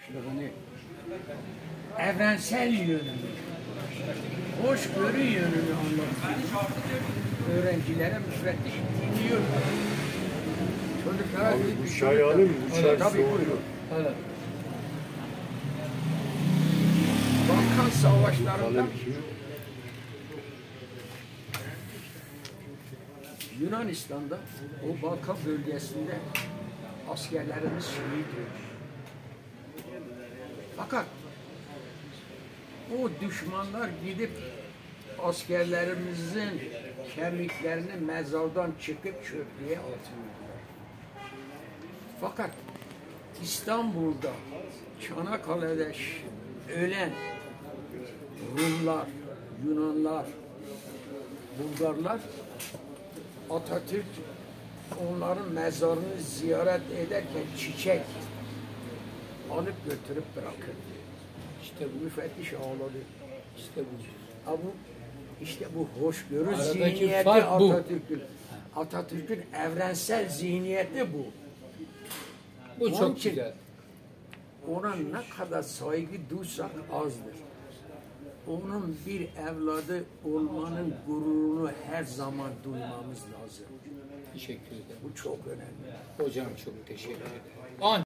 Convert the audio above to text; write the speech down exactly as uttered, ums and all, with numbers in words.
başlığını evrensel yönünü, hoşgörü yönünü anlatıyor. Öğrencilere müfettiş dinliyor. Çocuklara Abi, bir bu şey çay alayım mı? Bu çay tabii soğuyor. buyurun. Evet. Balkan savaşlarında Yunanistan'da o Balkan bölgesinde askerlerimiz şehit oldu. Fakat o düşmanlar gidip askerlerimizin kemiklerini mezardan çıkıp çöplüğe atıyordular. Fakat İstanbul'da, Çanakkale'de ölen Rumlar, Yunanlar, Bulgarlar Atatürk onların mezarını ziyaret ederken çiçek alıp götürüp bırakırdı. İşte bu müfettiş ağladı. İşte bu. Ha bu işte bu hoşgörü Aradaki zihniyeti fark bu. Atatürk'ün. Atatürk'ün evrensel zihniyeti bu. Bu Onun çok için güzel. ona ne kadar saygı duysak azdır. Onun bir evladı olmanın gururunu her zaman duymamız lazım. Teşekkür ederim. Bu çok önemli. Hocam çok teşekkür ederim.